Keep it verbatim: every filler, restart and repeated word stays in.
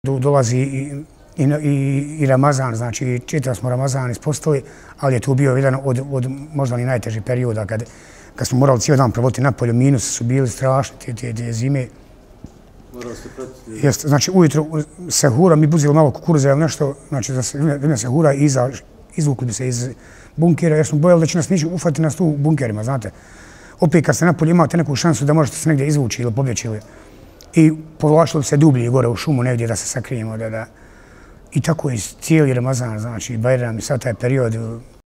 Dolazi i, i, i, i Ramazan, znači čitav smo Ramazan ispostali, ali je tu bio jedan od, od možda ni najtežih perioda kad, kad smo morali cijeli dan provoditi napolju, minusi su bili strašni te, te, te zime. Morali ste pratiti? Jest, znači ujutro sehura, mi buzili malo kukuruza ili nešto, znači za vrijeme sehura iza, izvukli bi se iz bunkera jer smo bojali da će nas nići ufati nas tu u bunkerima, znate. Opet kad ste napolju imate neku šansu da možete se negdje izvući ili pobjeći ili i povlačilo bi se dublje gore u šumu negdje da se sakrijemo. Da, da. I tako je cijeli Ramazan, znači Bajram i sad taj period